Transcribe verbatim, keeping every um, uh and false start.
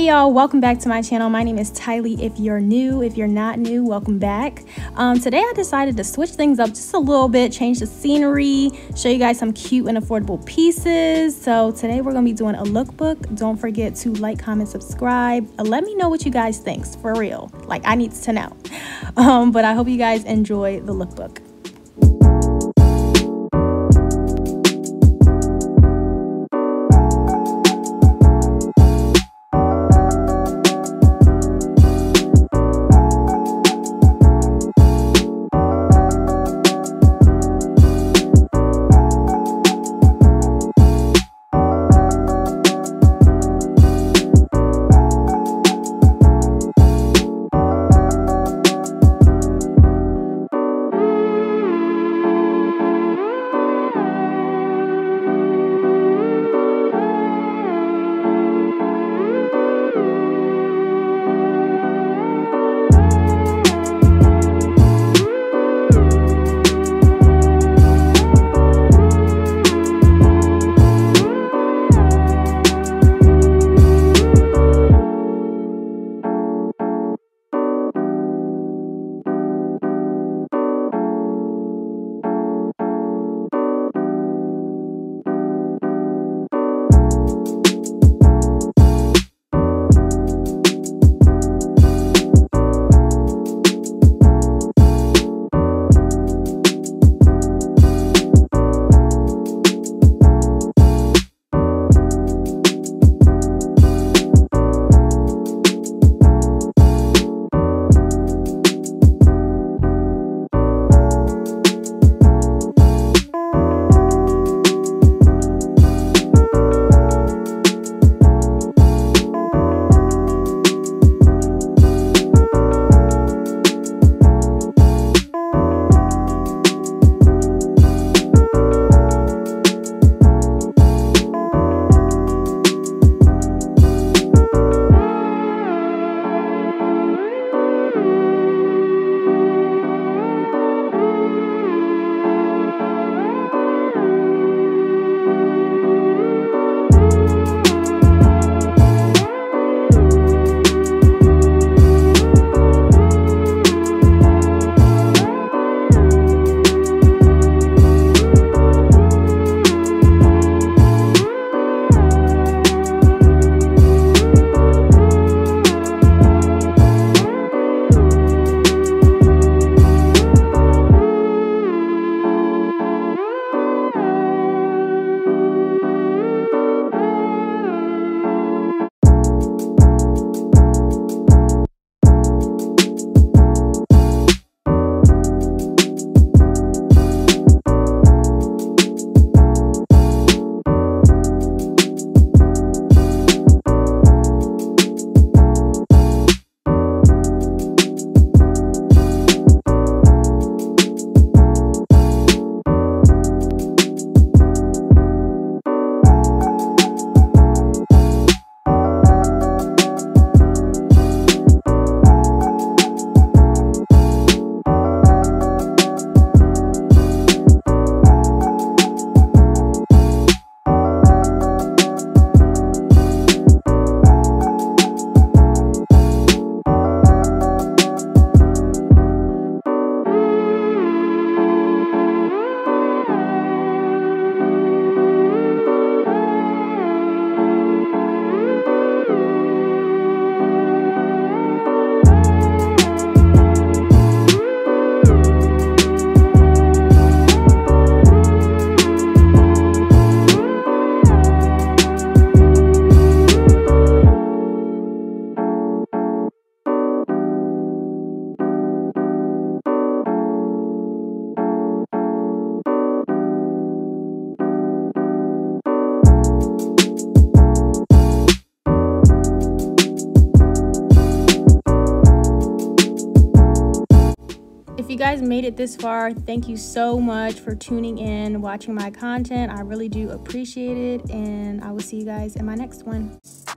Hey y'all, welcome back to my channel. My name is Tylee. If you're new, if you're not new, welcome back. Um, today I decided to switch things up just a little bit, change the scenery, show you guys some cute and affordable pieces. So today we're gonna be doing a lookbook. Don't forget to like, comment, subscribe. Uh, let me know what you guys think, for real. Like, I need to know. Um, but I hope you guys enjoy the lookbook. If you guys made it this far, thank you so much for tuning in, watching my content. I really do appreciate it, and I will see you guys in my next one.